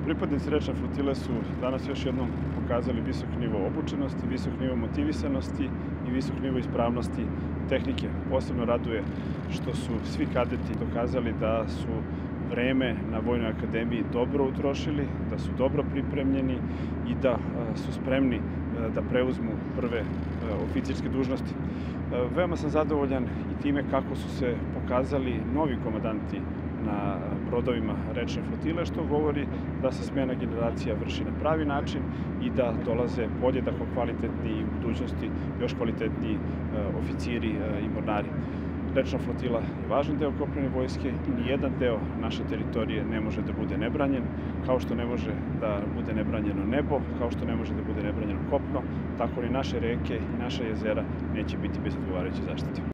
Pripadnici rečne flotile su danas još jednom pokazali visok nivo obučenosti, visok nivo motivisanosti i visok nivo ispravnosti tehnike. Posebno raduje što su svi kadeti dokazali da su vreme na Vojnoj akademiji dobro utrošili, da su dobro pripremljeni i da su spremni da preuzmu prve oficirske dužnosti. Veoma sam zadovoljan i time kako su se pokazali novi komandanti na brodovima rečne flotile, što govori da se smena generacija vrši na pravi način i da dolaze podjednako kvalitetni i u budućnosti još kvalitetniji oficiri i mornari. Rečna flotila je važan deo kopnene vojske i nijedan deo naše teritorije ne može da bude nebranjen, kao što ne može da bude nebranjeno nebo, kao što ne može da bude nebranjeno kopno, tako ni naše reke i naša jezera neće biti bez odgovarajuće zaštite.